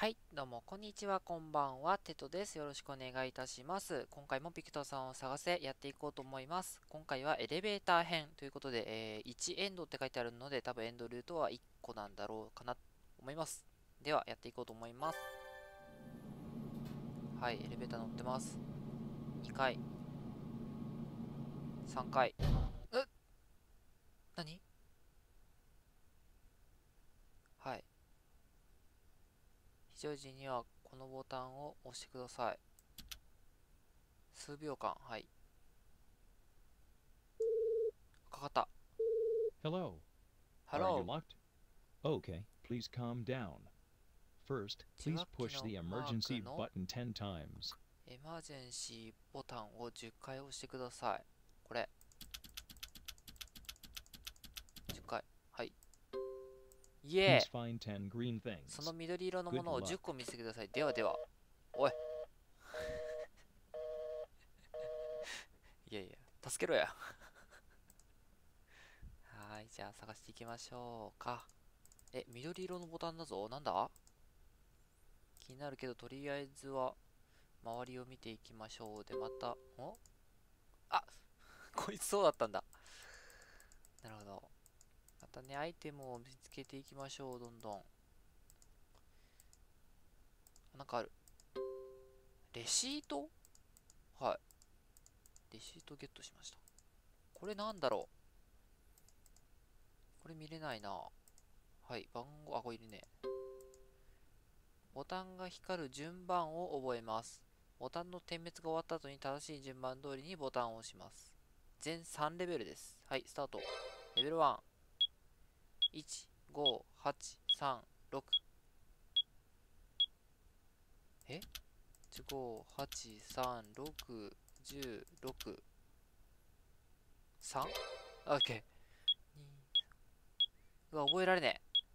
はい、どうも、こんにちは、こんばんは、テトです。よろしくお願いいたします。今回もピクトさんを探せやっていこうと思います。今回はエレベーター編ということで、1エンドって書いてあるので、多分エンドルートは1個なんだろうかなと思います。では、やっていこうと思います。はい、エレベーター乗ってます。2階、3階。何？はい。非常時にはこのボタンを押してください。数秒間、はい。かかった。 Hello. Are you Hello。 locked? Okay, please calm down. First, 受 please 話器 push の the マーク emergency の button 10 times. エマージェンシーボタンを10回押してください。これ、10回。はい。イエ Please ーイ。 find 10 green その things. 緑色のも Good のを10 luck. 個見せてください。ではでは。おい。いやいや、助けろや。はい、じゃあ探していきましょうか。緑色のボタンだぞ。なんだ？気になるけど、とりあえずは、周りを見ていきましょう。で、また、あ、こいつそうだったんだ。なるほど。またね、アイテムを見つけていきましょう。どんどん。なんかある。レシート？はい。レシートゲットしました。これなんだろう？これ見れないな。はい。番号、あ、これいるね。ボタンが光る順番を覚えます。ボタンの点滅が終わった後に正しい順番通りにボタンを押します。全3レベルです。はい、スタート。レベル1。1、5、8、3、6。?5、8、3、6、10、6、3？ OK。うわ、覚えられね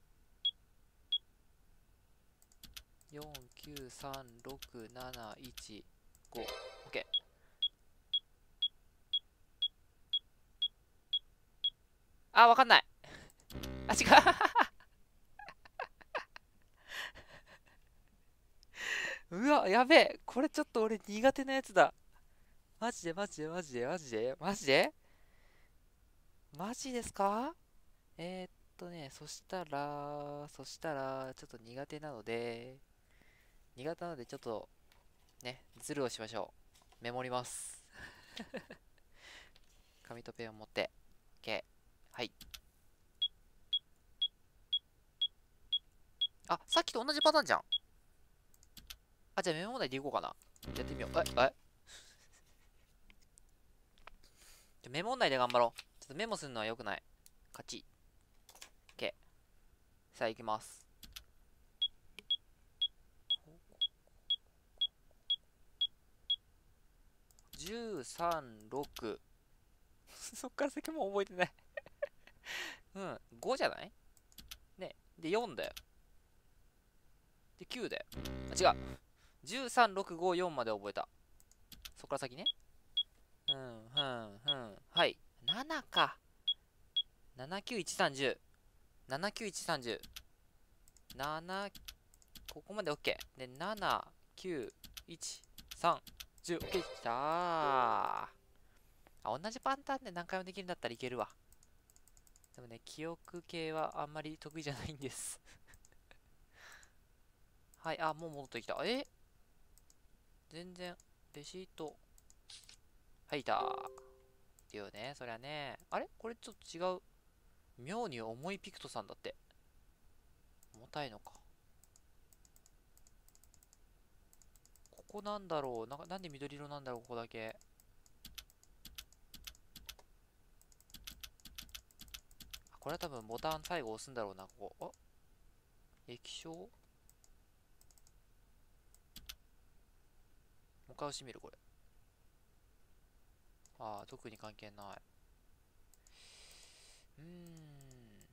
え。4、9、3、6、7、1、5。OK。あ、わかんない。あ、違う。うわ、やべえ。これちょっと俺苦手なやつだ。マジでマジでマジでマジでマジでマジですか？そしたら、ちょっと苦手なので、ちょっとね、ズルをしましょう。メモります。紙とペンを持って。OK。はい。あ、さっきと同じパターンじゃん。あ、じゃあメモ題でいこうかな。やってみよう。メモ題で頑張ろう。ちょっとメモするのは良くない。勝ち。OK。さあ、行きます。13、6。そっから先も覚えてない。うん、5じゃない？ね。で、4だよ。で、9だよ。あ、違う。13、6、5、4まで覚えた。そっから先ね。うん、ふん、ふん。はい。7か。7、9、1、3、10。7、9、1、3、10。7、ここまで OK。で、7、9、1、3、10。OK。きたー。あ、同じパターンで何回もできるんだったらいけるわ。でもね、記憶系はあんまり得意じゃないんです。はい、あ、もう戻ってきた。全然、レシート、はいたー。っていうね、そりゃね。あれこれちょっと違う。妙に重いピクトさんだって。重たいのか。ここなんだろう。なんで緑色なんだろう、ここだけ。これは多分ボタン最後押すんだろうな、ここ。液晶もう一回押してみる、これ。ああ、特に関係ない。うーん。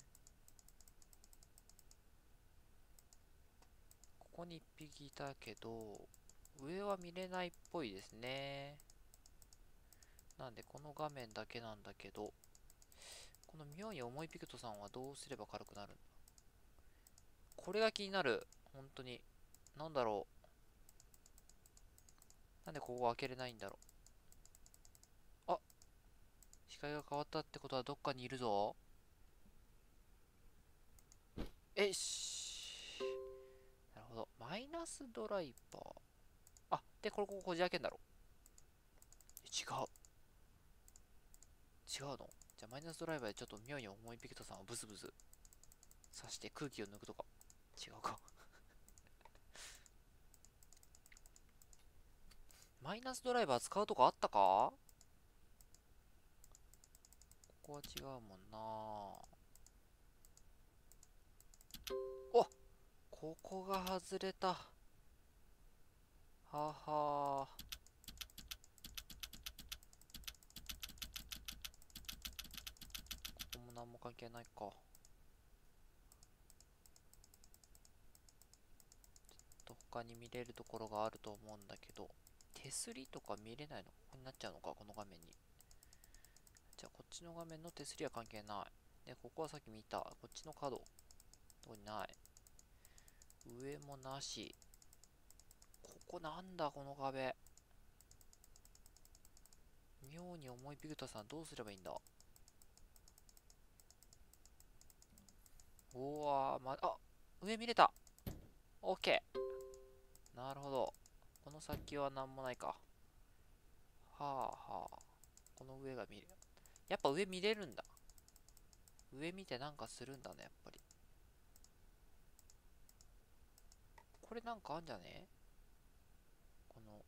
ここに一匹いたけど、上は見れないっぽいですね。なんで、この画面だけなんだけど、この妙に重いピクトさんはどうすれば軽くなるんだ？これが気になる。本当に。 なんだろう。なんでここ開けれないんだろう。あ、視界が変わったってことはどっかにいるぞ。なるほど。マイナスドライバー。あ、で、こここじ開けんだろ。違う。違うの。じゃあマイナスドライバーでちょっと妙に重いピクトさんをブスブス刺して空気を抜くとか。違うか。マイナスドライバー使うとこあったか？ここは違うもんな。お、ここが外れた。ははここも何も関係ないか。他に見れるところがあると思うんだけど、手すりとか見れないのここになっちゃうのか、この画面に。じゃあこっちの画面の手すりは関係ない。で、ここはさっき見た。こっちの角。どこにない。上もなし。ここなんだ、この壁。妙に重いピグタさんどうすればいいんだ。おわあ、上見れた。オッケー。なるほど。この先はなんもないか。はあはあ。この上が見れる。やっぱ上見れるんだ。上見てなんかするんだね、やっぱり。これなんかあんじゃね？この、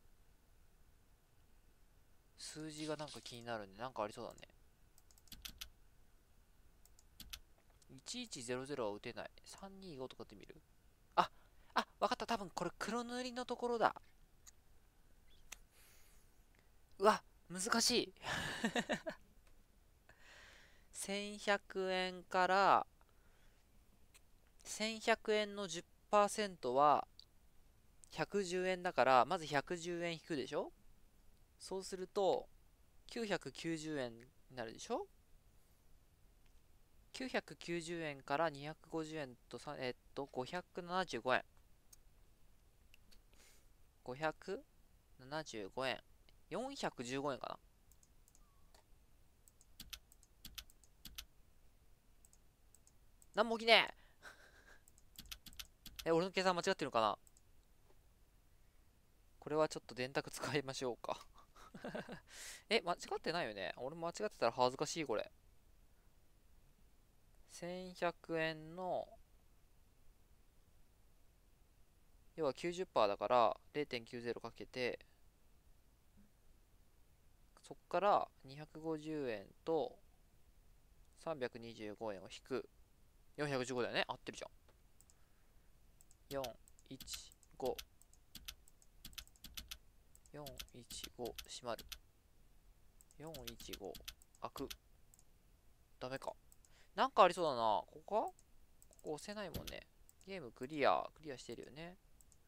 数字がなんか気になるんで、なんかありそうだね。1100は打てない。325とかって見る？わかった。多分これ黒塗りのところだ。うわ、難しい。1100円から1100円の 10% は110円だから、まず110円引くでしょ？そうすると990円になるでしょ？ 990 円から250円と575円。575円。415円かな。なんも起きねえ。俺の計算間違ってるのかな？これはちょっと電卓使いましょうか。間違ってないよね。俺間違ってたら恥ずかしい、これ。1100円の、要は 90% だから0.90かけて、そっから250円と325円を引く。415だよね。合ってるじゃん。415。415閉まる。415開く。ダメか。なんかありそうだな。ここか？ここ押せないもんね。ゲームクリアしてるよね。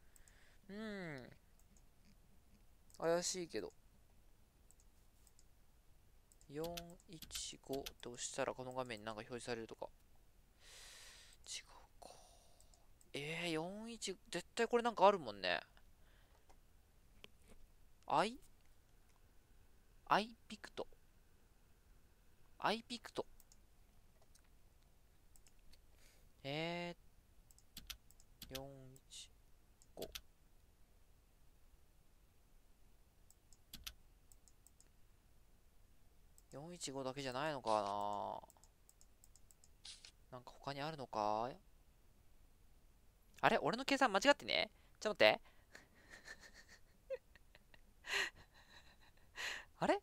怪しいけど。415って押したらこの画面になんか表示されるとか。違うか。41、絶対これなんかあるもんね。アイピクト。アイピクト。415。415だけじゃないのかな。なんか他にあるのか？あれ俺の計算間違ってね？ちょっと待って。あれ？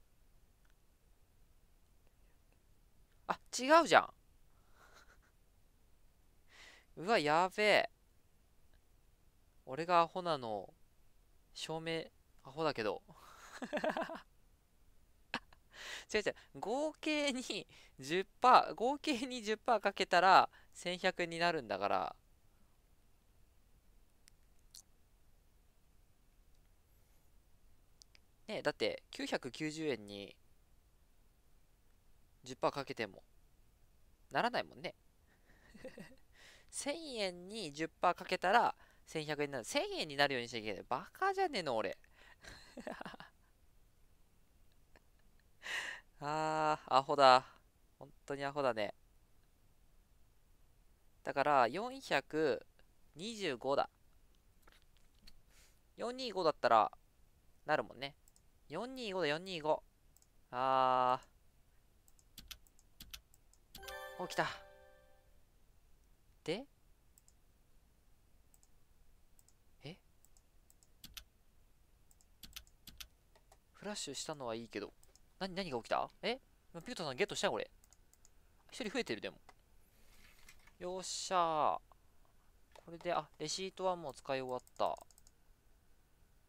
違うじゃん。うわ、やべえ。俺がアホなの、証明、アホだけど。違う違う。合計に10%かけたら1100円になるんだから。ねえ、だって990円に10%かけてもならないもんね。1000円に10%かけたら 1100円になる。1000円になるようにしなきゃいけない。バカじゃねえの、俺。アホだ。本当にアホだね。だから、425だ。425だったら、なるもんね。425だ、425。起きた。で、えフラッシュしたのはいいけど。何が起きた？ピクトさんゲットしたよ、これ。一人増えてる、でも。よっしゃー。これで、レシートはもう使い終わった。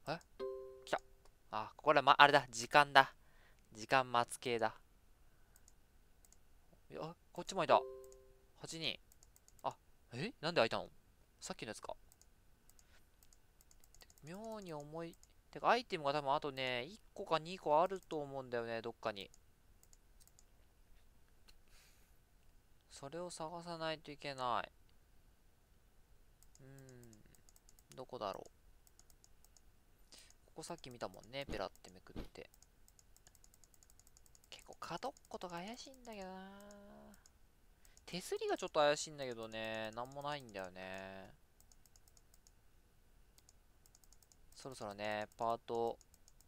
来た。これはあれだ。時間だ。時間待つ系だ。こっちもいた。8人。なんで開いたの？さっきのやつか。妙に重い。てか、アイテムが多分あとね、1個か2個あると思うんだよね、どっかに。それを探さないといけない。どこだろう。ここさっき見たもんね、ペラってめくって。結構角っことか怪しいんだけどな。手すりがちょっと怪しいんだけどね、なんもないんだよね。そろそろね、パート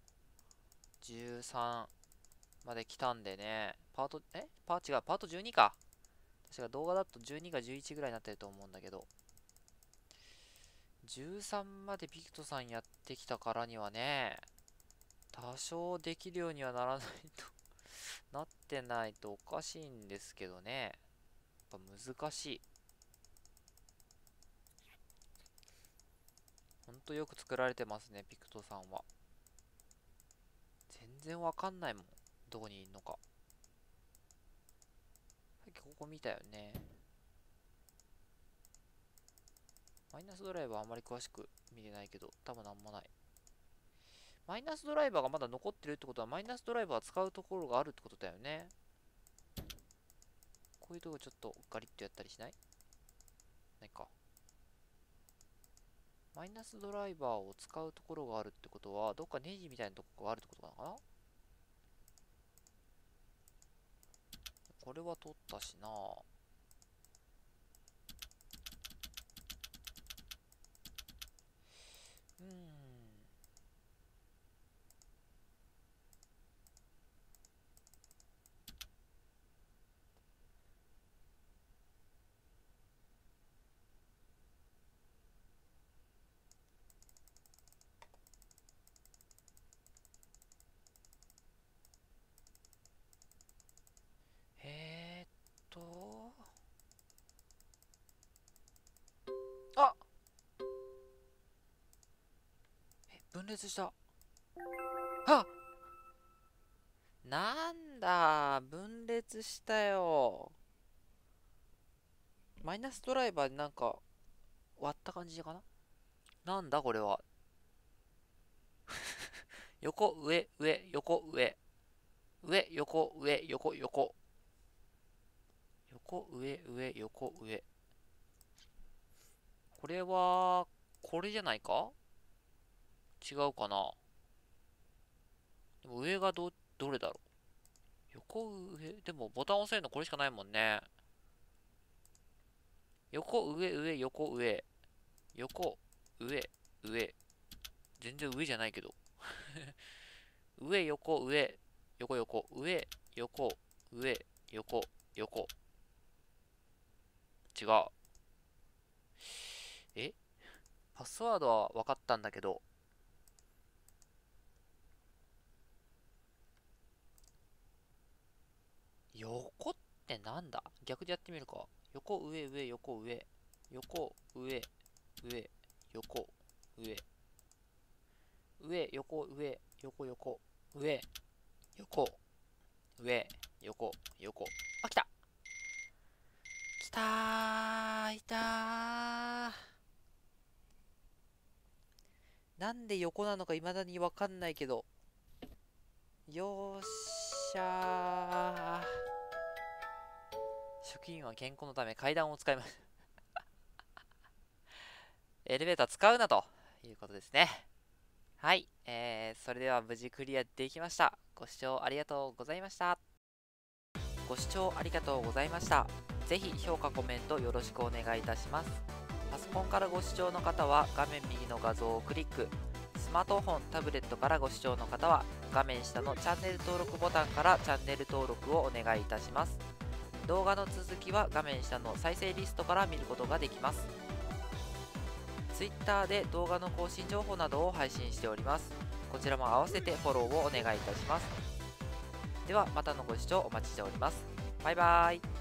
13まで来たんでね、パート、違う、パート12か。確か動画だと12か11ぐらいになってると思うんだけど、13までピクトさんやってきたからにはね、多少できるようにはならないとなってないとおかしいんですけどね。やっぱ難しい。ほんとよく作られてますね、ピクトさんは。全然わかんないもん。どこにいんのか。さっきここ見たよね。マイナスドライバーあんまり詳しく見てないけど、多分なんもない。マイナスドライバーがまだ残ってるってことは、マイナスドライバー使うところがあるってことだよね。こういうとこちょっとガリッとやったりしない？ないか。マイナスドライバーを使うところがあるってことは、どっかネジみたいなとこがあるってことなのかな？これは取ったしな。えーっと、あ分裂した。なんだ、分裂したよ。マイナスドライバーでなんか割った感じかな。なんだこれは。横、上、上、横、上。上、横、上、横、横。横、上、上、横、上。これは、これじゃないか？違うかな。でも上がどれだろう。横、上、でもボタン押せるのこれしかないもんね。横、上、上、横、上。横、上、上。全然上じゃないけど。上、横、上、横、横、上、横、上、横、横。違う。えパスワードは分かったんだけど、横ってなんだ？逆でやってみるか。横、上、上、横、上。横、上、上、横、上。上、横、上、横、横。上、横、上、横、横。来た。来たー、いたー。なんで横なのか未だにわかんないけど。よーっしゃー。職員は健康のため階段を使います。 エレベーター使うなということですね。はい、それでは無事クリアできました。ご視聴ありがとうございました。ご視聴ありがとうございました。ぜひ評価コメントよろしくお願いいたします。パソコンからご視聴の方は画面右の画像をクリック、スマートフォン、タブレットからご視聴の方は画面下のチャンネル登録ボタンからチャンネル登録をお願いいたします。動画の続きは画面下の再生リストから見ることができます。Twitter で動画の更新情報などを配信しております。こちらも合わせてフォローをお願いいたします。ではまたのご視聴お待ちしております。バイバーイ。